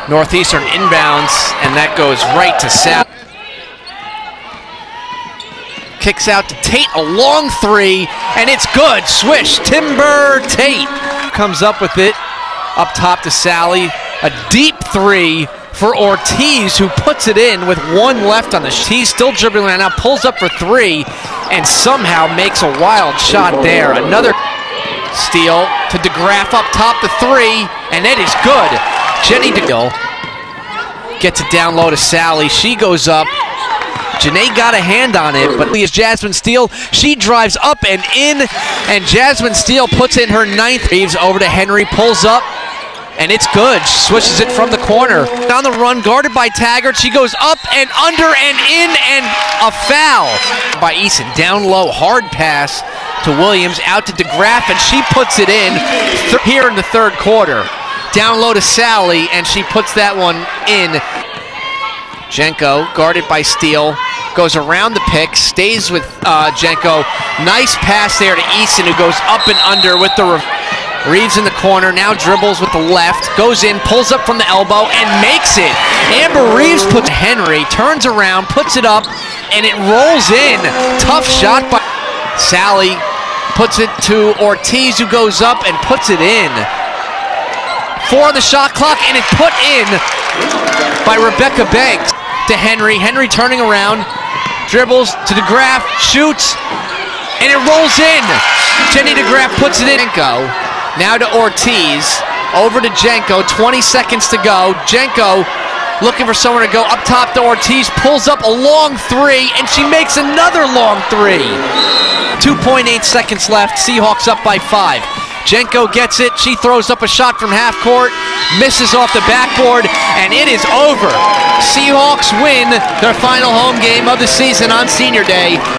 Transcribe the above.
Northeastern inbounds, and that goes right to Sal. Kicks out to Tate, a long three, and it's good. Swish, Timber Tate comes up with it. Up top to Sally, a deep three for Ortiz, who puts it in with 1 left on the He's still dribbling right now, pulls up for 3, and somehow makes a wild shot there. Another steal to DeGraff up top to 3, and it is good. Jenny DeGill gets it down low to Sally. She goes up. Janae got a hand on it, but is Jasmine Steele. She drives up and in, and Jasmine Steele puts in her 9th. Reeves over to Henry, pulls up, and it's good. She swishes it from the corner. On the run, guarded by Taggart. She goes up and under and in, and a foul by Eason. Down low, hard pass to Williams, out to DeGraff, and she puts it in here in the 3rd quarter. Down low to Sally, and she puts that one in. Jenko, guarded by Steele, goes around the pick, stays with Jenko. Nice pass there to Eason, who goes up and under with the Reeves in the corner, now dribbles with the left, goes in, pulls up from the elbow, and makes it. Amber Reeves puts Henry, turns around, puts it up, and it rolls in. Tough shot by Sally, puts it to Ortiz, who goes up and puts it in. 4 on the shot clock, and it's put in by Rebecca Banks to Henry. Henry turning around, dribbles to DeGraff, shoots, and it rolls in. Jenny DeGraff puts it in. Now to Ortiz, over to Jenko, 20 seconds to go. Jenko looking for someone to go up top to Ortiz, pulls up a long 3, and she makes another long 3. 2.8 seconds left, Seahawks up by 5. Jenko gets it, she throws up a shot from half court, misses off the backboard, and it is over. Seahawks win their final home game of the season on Senior Day.